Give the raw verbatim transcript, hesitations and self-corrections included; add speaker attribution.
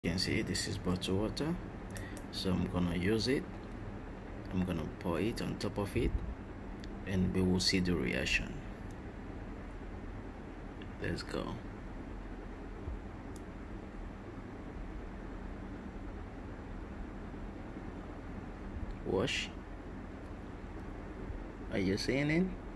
Speaker 1: You can see this is bottled water, so I'm gonna use it. I'm gonna pour it on top of it and we will see the reaction. Let's go. Wash. Are you seeing it?